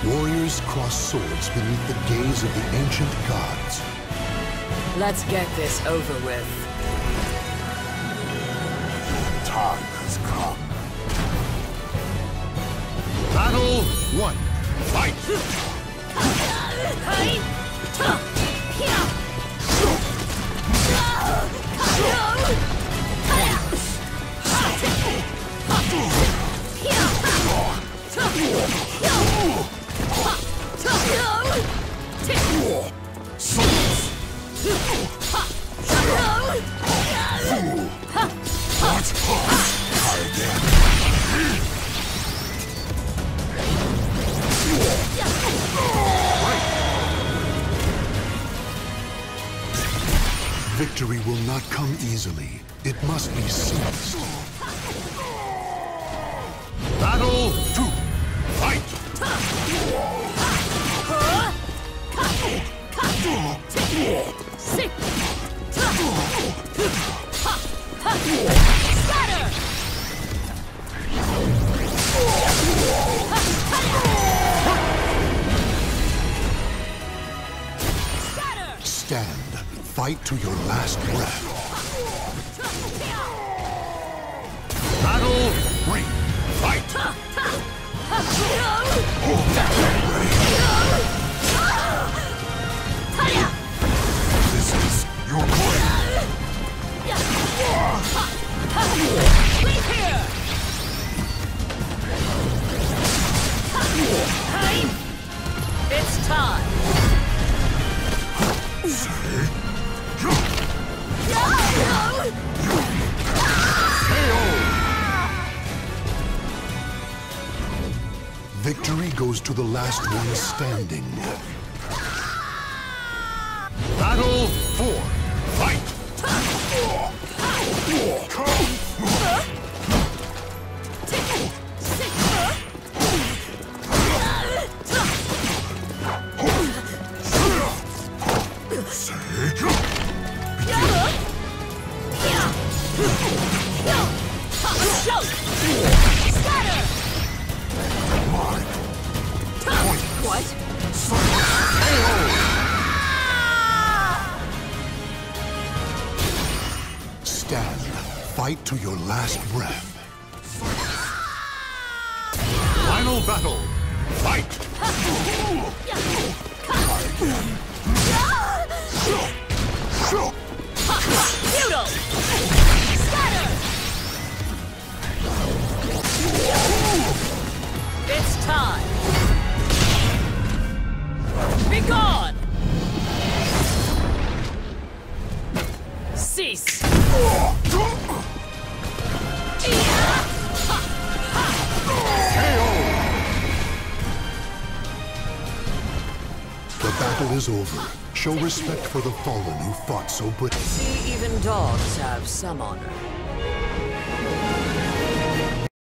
Warriors cross swords beneath the gaze of the ancient gods. Let's get this over with. Time has come. Battle 1. Fight! Victory will not come easily. It must be seized. Battle 2. Fight! Scatter! Stand. Fight to your last breath. Battle 3. Fight! This is your blade. Leave here! It's time! Victory goes to the last one standing. Battle 4. Fight! What? Stand. Fight to your last breath. Final battle. Fight! Feudal! Scatter! It's time! Be gone! Cease! The battle is over. Show respect for the fallen who fought so bravely. See, even dogs have some honor.